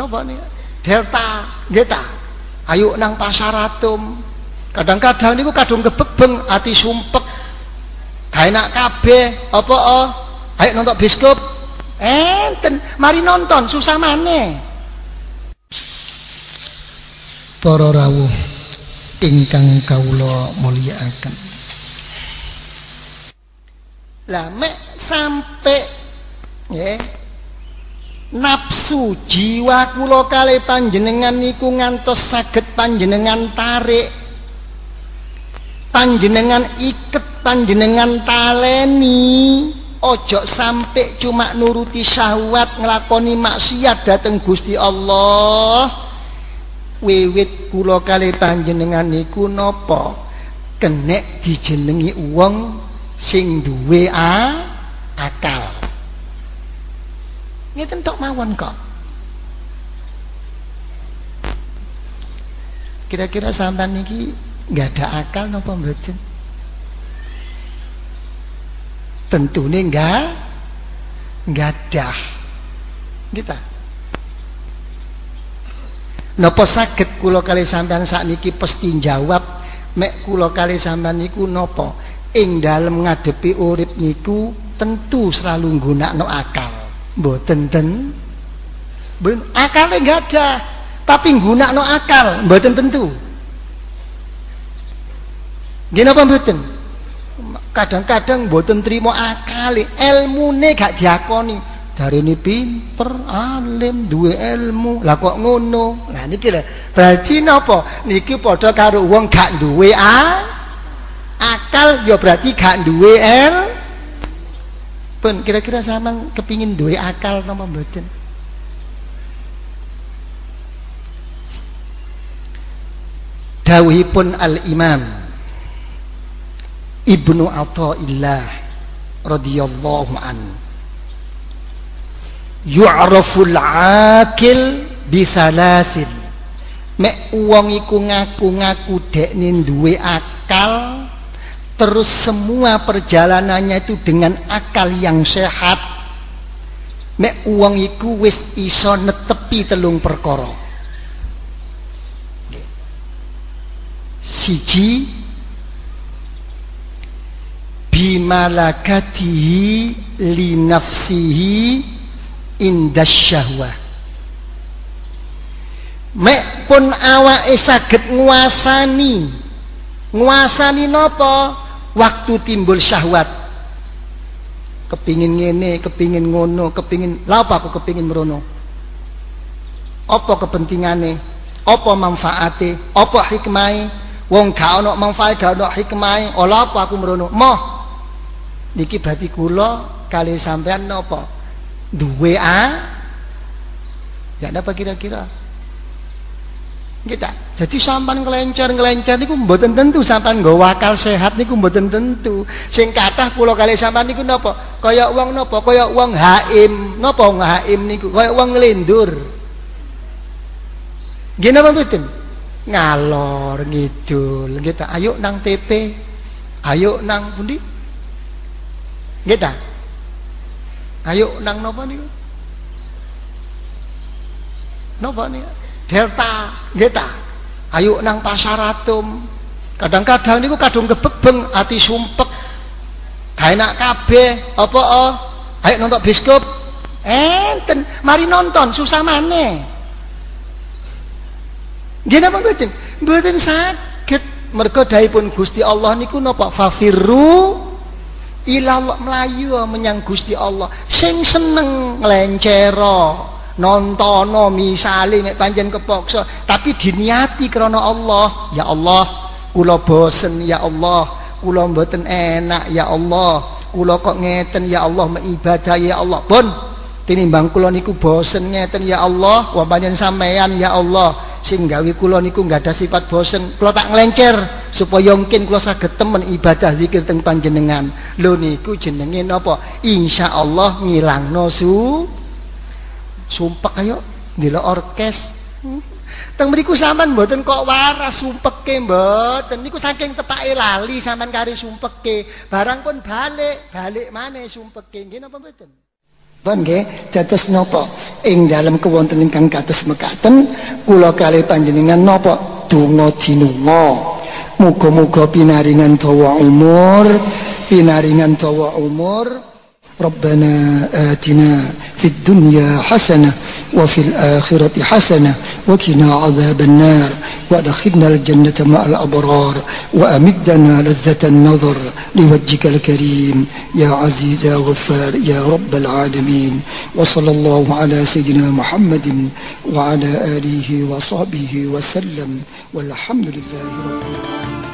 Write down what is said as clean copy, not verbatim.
napa nih delta nggih ta. Ayo nang pasar atom. Kadang-kadang niku kadung kebebeng ati sumpek. Ga enak kabeh apa ayo nonton bioskop. Enten mari nonton susah maneh. Para rawuh ingkang kawula mulyakaken. Lah mek sampai nggih nafsu jiwa kula kalih panjenengan niku ngantos saged panjenengan tarik, panjenengan iket, panjenengan taleni, ojo sampai cuma nuruti syahwat nglakoni maksiat dateng Gusti Allah. Wiwit kula kalih panjenengan niku napa kenek dijenengi wong sing duwe akal. Ngeten tok mawon kok. Kira-kira sampean niki nggak ada akal napa mboten? Tentune nggak ada. Kita. Napa saged kula kalih sampean sakniki pasti jawab mek kula kalih sampean niku napa ing dalem ngadepi urip niku tentu selalu nggunakno akal. Mboten akale nggak ada, tapi nggunakno akal mboten tentu. Nggih napa mboten? Kadang-kadang mboten trimo akale, ilmune gak diakoni. Darene pinter, alim, duwe ilmu. Lah kok ngono? Nah niki lho. Berarti napa? Niki padha karo wong gak duwe akal ya berarti gak duwe pun kira-kira sampean kepingin duwe akal napa mboten? Dawuhipun Al-Imam Ibnu Athaillah radhiyallahu an. Yu'raful akil bisalasin. Mek wong iku ngaku-ngaku dekne duwe akal, terus semua perjalanannya itu dengan akal yang sehat. Mek wong iku wis iso netepi telung perkara. Siji bimalakatihi li nafsihi indas syahwah. Mek pun awake saged nguasani napa? Waktu timbul syahwat, kepingin ngene, kepingin ngono, kepingin lapa aku kepingin merono, apa kepentingane, apa manfaate, apa hikmahe? Wong gak ono manfaat, gak ono hikmahe, ola apa aku merono? Moh niki berarti kula kali sampean napa duwe ya apa kira-kira kita. Jadi sampan ngelencer niku mboten tentu sampan nggawa akal sehat niku mboten tentu. Sing kathah kula kalih sampan niku napa? Kaya wong napa? Kaya wong haim. Napa wong haim niku? Kaya wong nglindur. Nggih napa mboten? Ngalor ngidul. Nggih ta, ayo nang TP. Ayo nang pundi? Nggih ta? Ayo nang napa niku? Napa niku? Delta, nggih ta? Ayo nang pasar atom. Kadang-kadang niku kadung kebebeng ati sumpek. Ga enak kabeh apa ayo nonton bioskop. Enten mari nonton susah maneh. Nggih napa mboten? Mboten saged. Mergo dawuhipun Gusti Allah niku napa? Fafirru ilallah, melayu menyang Gusti Allah. Sing seneng nglencero nontono misale nek pancen kepaksa tapi diniati krana Allah. Ya Allah kula bosen, ya Allah kula mboten enak, ya Allah kula kok ngeten, ya Allah mengibadah, ya Allah pun tinimbang kula niku bosen ngeten, ya Allah wa pancen sampean ya Allah sing gawe kula niku enggak ada sifat bosen, kula tak nglencer supaya mungkin kula saged temen ibadah zikir teng panjenengan. Lho niku jenenge napa? Insyaallah ngilangno sumpek. Ayo ndela orkes teng mriku sampean mboten kok waras sumpeke mboten niku saking tepake lali sampean kari sumpeke barang pun balik maneh sumpeke. Nggih napa mboten? Pun nggih, dados napa ing dalem kewonten ingkang kados mekaten kula kalih panjenengan napa donga dinunga. Muga-muga pinaringan dawa umur. Rabbana atina fid dunya hasanah wa fil akhirati hasanah wa qina adzabannar wa adkhilnal jannata ma'al abrar wa amiddana ladzatan nazar liwajhikal karim ya aziz ya ghaffar ya rabbal alamin wa sallallahu ala sayyidina Muhammadin wa ala alihi wa sahbihi wa sallam walhamdulillahi rabbil alamin.